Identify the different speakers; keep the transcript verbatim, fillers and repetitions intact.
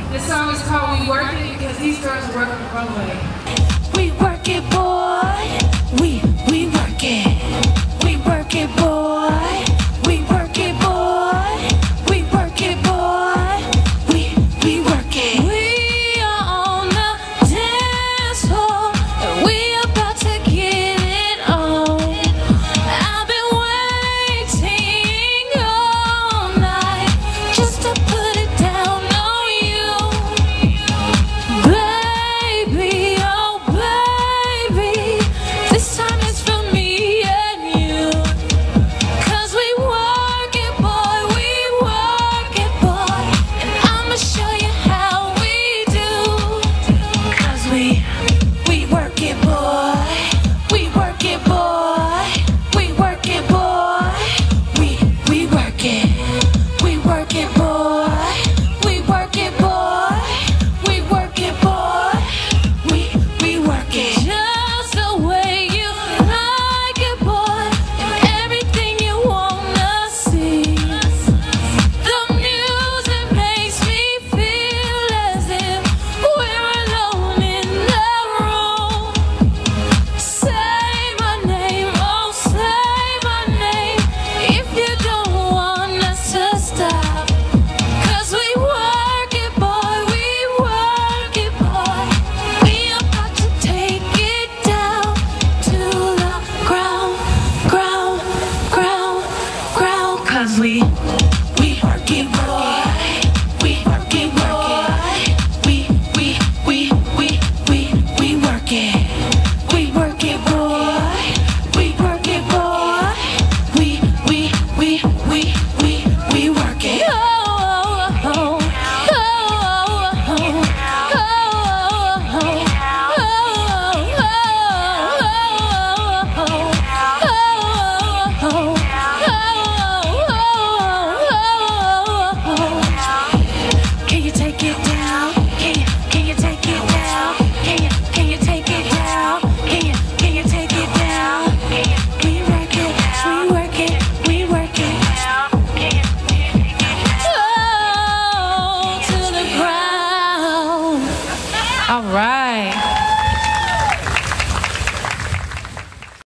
Speaker 1: This song is called We Work It because these girls are working the wrong way.
Speaker 2: We work it, boy. We, we work it. We work it, boy. We work it, boy. We work it, boy. We, we work it. We are on the dance floor. And we about to get it on. I've been waiting all night just to put it down on you. Baby, oh baby, this time it's for me and you. Cause we work it, boy, we work it, boy. And I'ma show you how we do. Cause we, we work it, boy. We work it, boy. We work it, boy. We, we work it. We work it, boy. We work it, boy. We work it, boy. We, we work it. Just the way you like it, boy. And everything you wanna see. The music makes me feel as if we're alone in the room. Say my name, oh say my name, if you don't want us to stop. Cause we work it, boy, we work it, boy. We about to take it down to the ground, ground, ground, ground. Cause we, we work it, boy. We work it, boy. We, we, we, we, we, we work it. We work it, boy. We work it, boy. We, we, we, we, we, we work it. Oh, oh, oh, oh, oh, can you take it down? Can you, can you take it down? Can you, can you take it down? Can you, can you take it down? We work it, we work it, we work it. Oh, to the ground.
Speaker 3: All right.